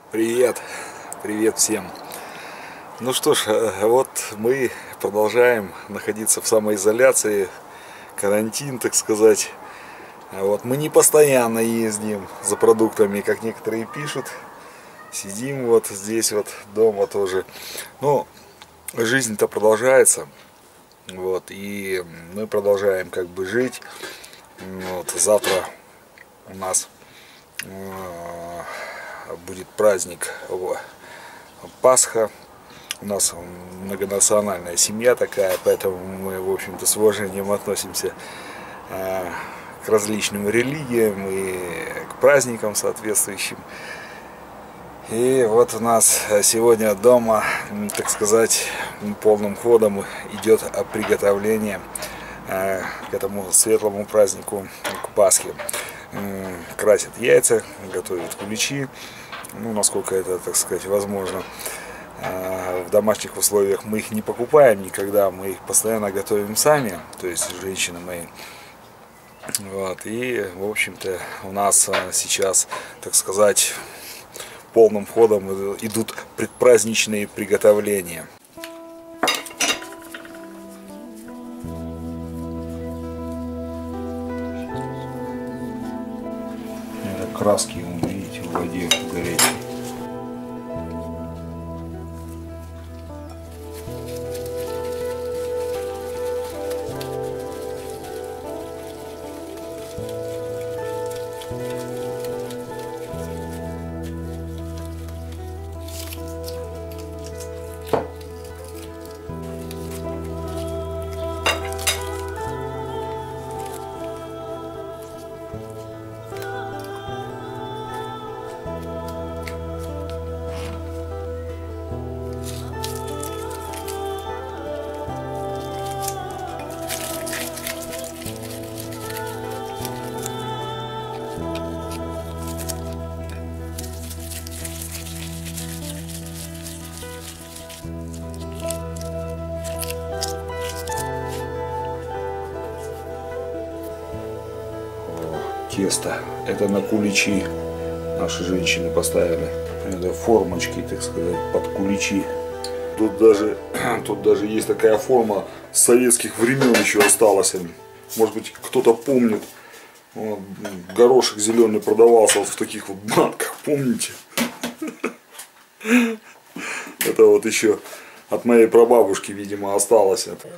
Привет, привет всем. Ну что ж, вот мы продолжаем находиться в самоизоляции, карантин, так сказать. Вот мы не постоянно ездим за продуктами, как некоторые пишут. Сидим вот здесь вот дома тоже. Но жизнь-то продолжается. Вот, и мы продолжаем как бы жить. Вот, завтра у нас будет праздник Пасха. У нас многонациональная семья такая, поэтому мы, в общем-то, с уважением относимся к различным религиям и к праздникам соответствующим. И вот у нас сегодня дома, так сказать, полным ходом идет приготовление к этому светлому празднику, к Пасхе. Красят яйца, готовят куличи, ну, насколько это, так сказать, возможно. В домашних условиях мы их не покупаем никогда, мы их постоянно готовим сами, то есть женщины мои. Вот, и, в общем-то, у нас сейчас, так сказать, полным ходом идут предпраздничные приготовления. Краски, видите, в воде горячей. Тесто. Это на куличи наши женщины поставили. Это формочки, так сказать, под куличи. Тут даже есть такая форма с советских времен еще осталась. Может быть, кто-то помнит. Вот, горошек зеленый продавался вот в таких вот банках, помните? Это вот еще от моей прабабушки, видимо, осталось это.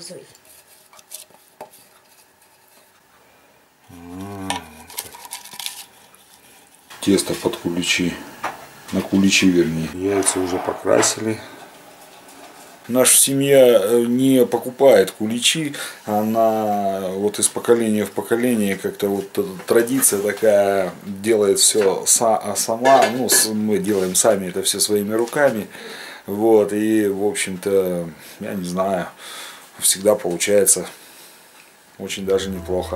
Тесто под куличи, на куличи вернее. Яйца уже покрасили. Наша семья не покупает куличи, она вот из поколения в поколение как-то вот традиция такая, делает все сама, ну мы делаем сами это все своими руками, вот, и в общем-то, я не знаю, всегда получается очень даже неплохо.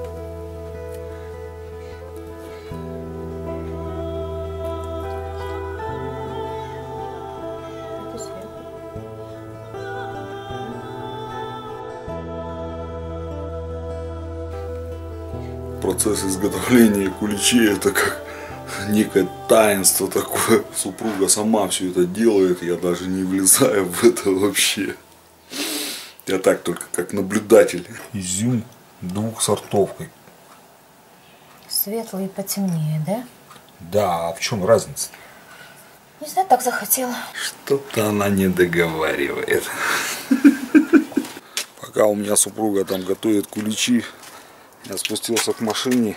Процесс изготовления куличей — это как некое таинство такое. Супруга сама все это делает, я даже не влезаю в это вообще. Я так только как наблюдатель. Изюм двух сортов. Светлый и потемнее, да? Да, а в чем разница? Не знаю, так захотела. Что-то она не договаривает. Пока у меня супруга там готовит куличи, я спустился к машине.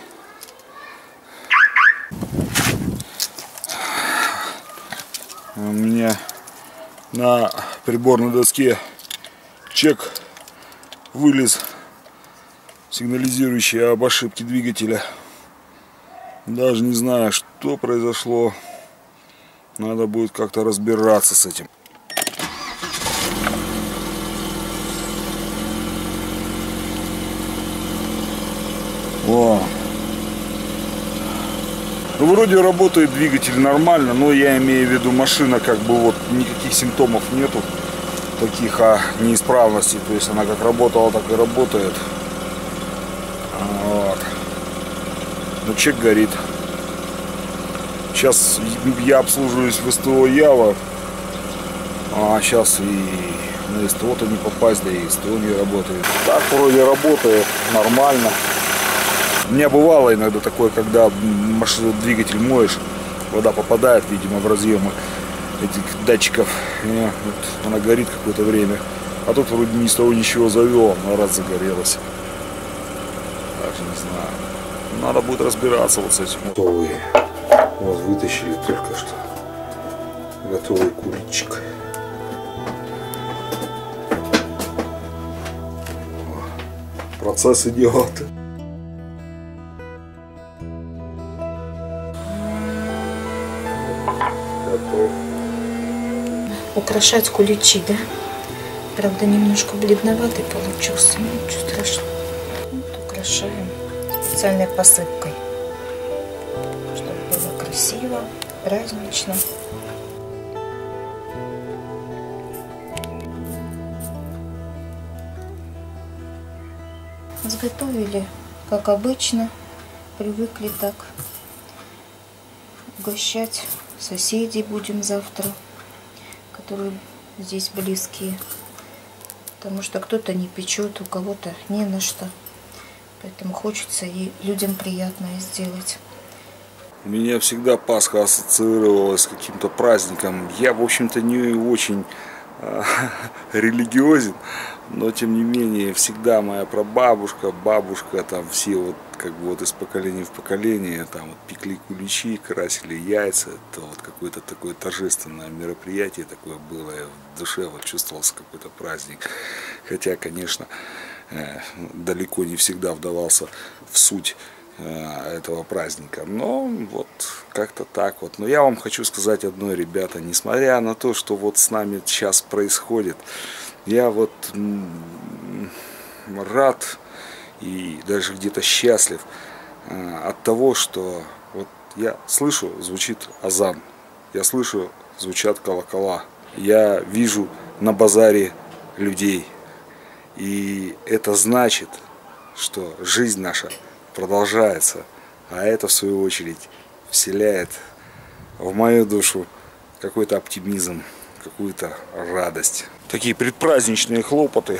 У меня на приборной доске чек вылез, сигнализирующий об ошибке двигателя. Даже не знаю, что произошло. Надо будет как-то разбираться с этим. О. Ну, вроде работает двигатель нормально, но я имею в виду, машина как бы вот никаких симптомов нету таких неисправностей, то есть она как работала, так и работает. Вот. Но чек горит. Сейчас я обслуживаюсь в СТО Ява, а сейчас и на СТО-то не попасть, да и СТО не работает. Так вроде работает нормально. У меня бывало иногда такое, когда двигатель моешь, вода попадает, видимо, в разъемы этих датчиков, и вот она горит какое-то время. А тут вроде ни с того ничего завел, но раз загорелась. Даже не знаю. Надо будет разбираться вот с этим. Готовые. Вот вытащили только что. Готовый куличик. Процесс идет. Готов. Украшать куличи, да? Правда, немножко бледноватый получился, но ничего страшного. Вот украшаем специальной посыпкой, чтобы было красиво, празднично. Сготовили, как обычно, привыкли так. Угощать соседей будем завтра, которые здесь близкие. Потому что кто-то не печет, у кого-то не на что. Поэтому хочется и людям приятное сделать. У меня всегда Пасха ассоциировалась с каким-то праздником. Я, в общем-то, не очень религиозен, но тем не менее всегда моя прабабушка, бабушка, там все вот как бы вот из поколения в поколение там вот пекли куличи, красили яйца. Это вот какое-то такое торжественное мероприятие такое было. Я в душе вот чувствовался какой-то праздник. Хотя, конечно, далеко не всегда вдавался в суть этого праздника, но вот как-то так вот. Но я вам хочу сказать одно, ребята, несмотря на то, что вот с нами сейчас происходит, я вот рад и даже где-то счастлив от того, что вот я слышу, звучит азан, я слышу, звучат колокола, я вижу на базаре людей, и это значит, что жизнь наша продолжается, а это в свою очередь вселяет в мою душу какой-то оптимизм, какую-то радость. Такие предпраздничные хлопоты.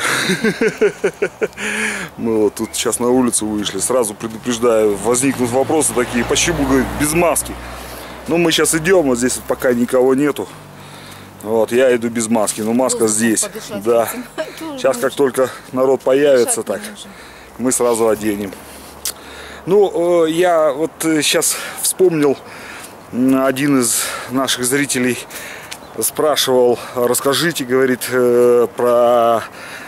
Мы вот тут сейчас на улицу вышли, сразу предупреждаю, возникнут вопросы такие, почему, говорит, без маски. Ну мы сейчас идем, вот здесь вот пока никого нету. Вот, я иду без маски, но маска здесь. Да. Сейчас как только народ появится, так мы сразу оденем. Ну, я вот сейчас вспомнил, один из наших зрителей спрашивал, расскажите, говорит, про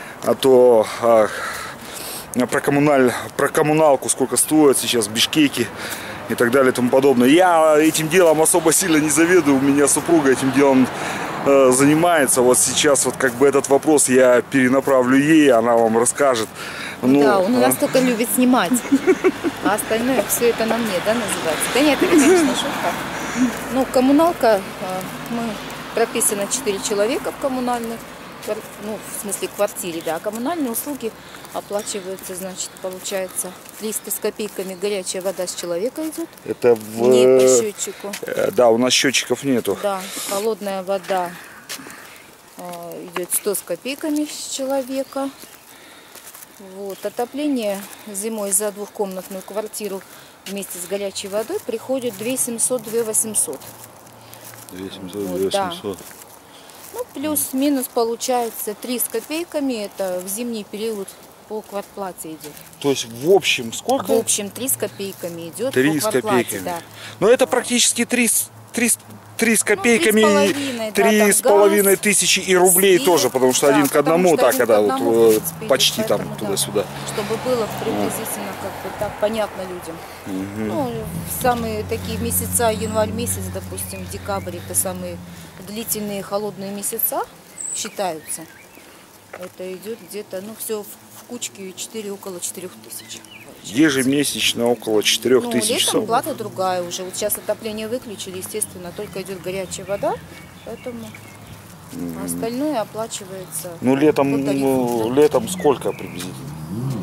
коммуналку, сколько стоит сейчас в Бишкеке и так далее и тому подобное. Я этим делом особо сильно не заведую, у меня супруга этим делом занимается. Вот сейчас вот как бы этот вопрос я перенаправлю ей, она вам расскажет. Ну, да, он у нас только любит снимать, а остальное все это на мне, да, называется. Да нет, это, конечно, шутка. Ну, коммуналка, мы прописано 4 человека в коммунальной, ну, в смысле квартире, да, а коммунальные услуги оплачиваются, значит, получается 300 с копейками, горячая вода с человека идет. Это не по счетчику. Да, у нас счетчиков нету. Да, холодная вода идет 100 с копейками с человека. Вот. Отопление зимой за двухкомнатную квартиру вместе с горячей водой приходит 2700, 2800. 2700, вот, 2800. да. Ну, плюс-минус получается 3 с копейками, это в зимний период по квартплате идет. То есть в общем сколько? В общем 3 с копейками идет 3 по с квартплате, копейками. да. Но это практически 3 с копейками, ну, 3,5 тысячи и рублей свет, тоже, потому что да, один к одному, так один к это одному, вот в принципе, почти поэтому, там да, туда-сюда. чтобы было приблизительно как бы так понятно людям. Ну, самые такие месяца, январь месяц, допустим, декабрь, это самые длительные холодные месяца считаются. Это идет где-то, ну, все в кучке около 4 тысяч. Ежемесячно около 4 ну, тысяч. Летом плата другая уже. Вот сейчас отопление выключили, естественно, только идет горячая вода, поэтому остальное оплачивается. Ну, летом, по тарифу, да? летом сколько приблизительно?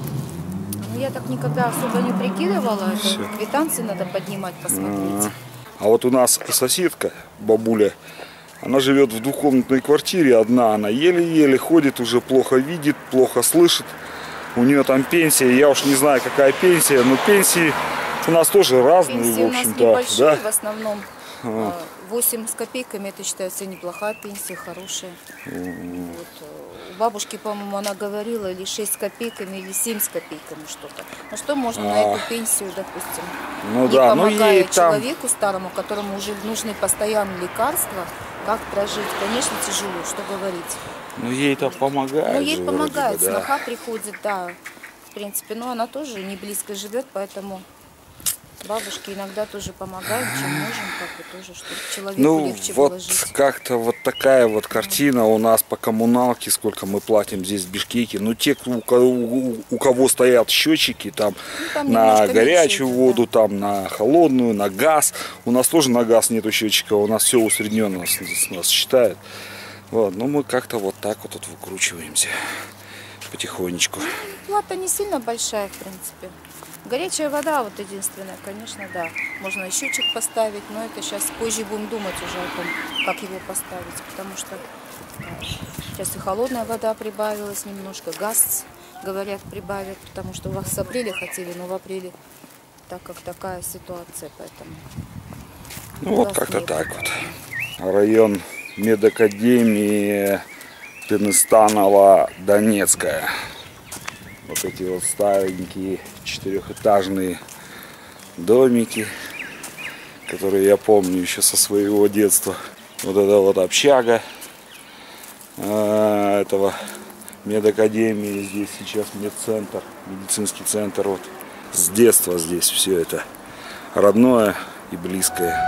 Ну, я так никогда особо не прикидывала. Это квитанции надо поднимать, посмотреть. А вот у нас соседка, бабуля, она живет в двухкомнатной квартире одна, она еле-еле ходит, уже плохо видит, плохо слышит. У нее там пенсия, я уж не знаю, какая пенсия, но пенсии у нас тоже разные, Пенсии в у нас общем-то. небольшие, Да? в основном 8 с копейками, это считается неплохая пенсия, хорошая. Вот. У бабушки, по-моему, она говорила, или 6 с копейками, или 7 с копейками что-то. На что можно на эту пенсию, допустим, Ну не да, ну помогая ей там... человеку старому, которому уже нужны постоянные лекарства, как прожить? Конечно, тяжело, что говорить. Ну ей-то помогает. Ну, ей же помогает, вроде бы, да. сноха приходит, да, в принципе, но она тоже не близко живет, поэтому бабушке иногда тоже помогаем, чем можем, как бы тоже, чтобы человеку Ну легче вот было жить. как-то вот такая вот картина у нас по коммуналке, сколько мы платим здесь в Бишкеке. Ну те, у кого стоят счетчики там, там на немножко горячую меньше идет, воду, там на холодную, на газ. У нас тоже на газ нету счетчика, у нас все усредненно нас считает. Вот, ну мы как-то вот так вот тут выкручиваемся потихонечку. Плата не сильно большая, в принципе. Горячая вода, вот единственное, конечно, да. Можно и счетчик поставить, но это сейчас позже будем думать уже о том, как его поставить, потому что сейчас и холодная вода прибавилась немножко, газ, говорят, прибавят, потому что у вас с апреля хотели, но в апреле так как такая ситуация, поэтому... Ну вот как-то так вот. Район медакадемии Перестаново-Донецкая. Вот эти вот старенькие 4-этажные домики, которые я помню еще со своего детства. Вот это вот общага этого медакадемии. Здесь сейчас медцентр, медицинский центр. Вот с детства здесь все это родное и близкое.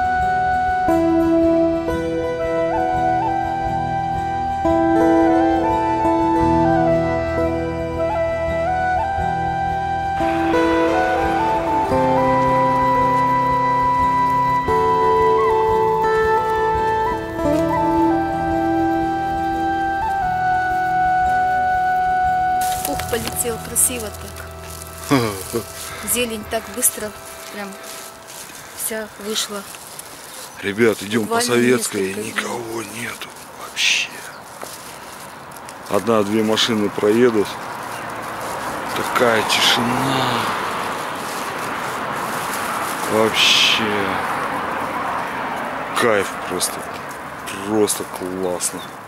Полетел красиво так. Зелень так быстро прям вся вышла. Ребят, идем по Буквально Советской, и несколько никого нету вообще. Одна-две машины проедут. Такая тишина. Вообще. Кайф просто. Просто классно.